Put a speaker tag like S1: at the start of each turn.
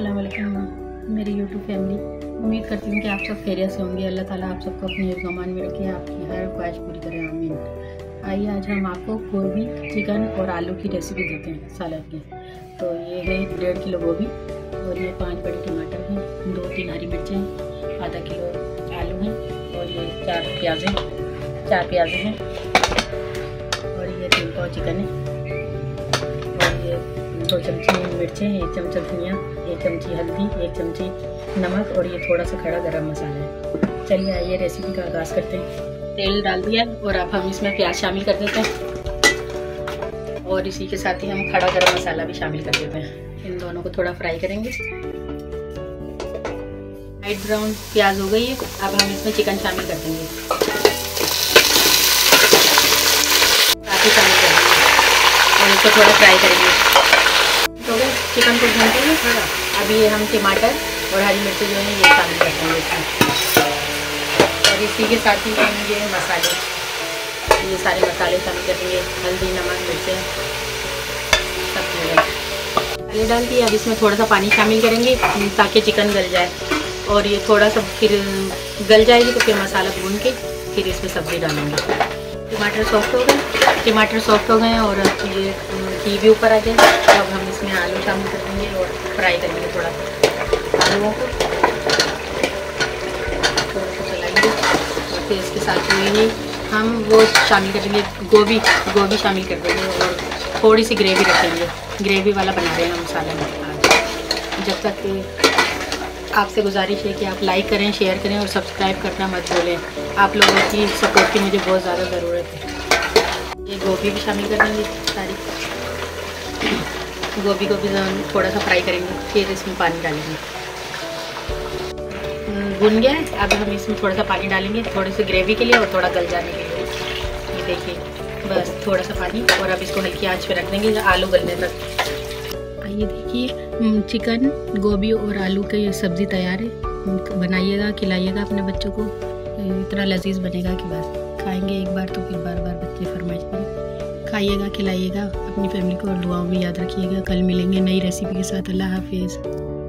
S1: अस्सलाम वालेकुम मेरी यूट्यूब फैमिली। उम्मीद करती हूँ कि आप सब खैरियत से होंगे। अल्लाह ताला आप सबको अपने ज़मान में रखे, आपकी हर ख्वाहिश पूरी करे, आमीन। आइए आज हम आपको गोभी, चिकन और आलू की रेसिपी देते हैं सलाद की। तो ये है 1.5 किलो गोभी और ये 5 बड़े टमाटर हैं, 2-3 हरी मिर्चें हैं, आधा किलो आलू हैं और ये 4 प्याज़ें हैं और ये 3 पाव चिकन है और ये 2 चमची मिर्चें, 1 चमचा धनिया, 1 चमची हल्दी, 1 चमची नमक और ये थोड़ा सा खड़ा गरम मसाला है। चलिए आइए रेसिपी का आगाज़ करते हैं। तेल डाल दिया और अब हम इसमें प्याज शामिल कर देते हैं और इसी के साथ ही हम खड़ा गरम मसाला भी शामिल कर देते हैं। इन दोनों को थोड़ा फ्राई करेंगे। लाइट ब्राउन प्याज हो गई है, अब हम इसमें चिकन शामिल कर देंगे, काफ़ी शामिल करेंगे और इसको थोड़ा फ्राई करेंगे। तो चिकन को भूनते हैं थोड़ा। अभी ये हम टमाटर और हरी मिर्ची जो है ये शामिल कर देंगे इसमें और इसी के साथ ही हम ये मसाले, ये सारे मसाले शामिल कर देंगे, हल्दी, नमक, मिर्चें सब मसाले डाल दिए। अब इसमें थोड़ा सा पानी शामिल करेंगे ताकि चिकन गल जाए और ये थोड़ा सा फिर गल जाएगी तो फिर मसाला भून के फिर इसमें सब्ज़ी डालेंगे। टमाटर सॉफ्ट हो गए और ये घी भी ऊपर आ जाए। अब हम इसमें आलू शामिल कर देंगे और फ्राई करेंगे थोड़ा आलूओं को, थोड़ा सा चलाएंगे और फिर इसके साथ ही हम वो शामिल कर देंगे, गोभी शामिल कर देंगे और थोड़ी सी ग्रेवी रखेंगे। ग्रेवी वाला बना रहे हैं हम मसाला में। जब तक आपसे गुजारिश है कि आप लाइक करें, शेयर करें और सब्सक्राइब करना मत भूलें। आप लोगों की सपोर्ट की मुझे बहुत ज़्यादा ज़रूरत है। ये गोभी भी शामिल कर देंगे सारी। गोभी को भी थोड़ा सा फ्राई करेंगे, फिर इसमें पानी डालेंगे। भुन गया है, अब हम इसमें थोड़ा सा पानी डालेंगे, थोड़ी सी ग्रेवी के लिए और थोड़ा गल जाने के लिए। ये देखिए बस थोड़ा सा पानी और अब इसको हल्की आंच पे रख देंगे आलू गलने तक। आइए देखिए चिकन, गोभी और आलू की ये सब्ज़ी तैयार है। बनाइएगा, खिलाइएगा अपने बच्चों को, इतना लजीज बनेगा कि बस खाएंगे एक बार तो फिर बार बार बच्चे फरमाइश करें। खाइएगा, खिलाइएगा अपनी फैमिली को और दुआओं में याद रखिएगा। कल मिलेंगे नई रेसिपी के साथ। अल्लाह हाफिज़।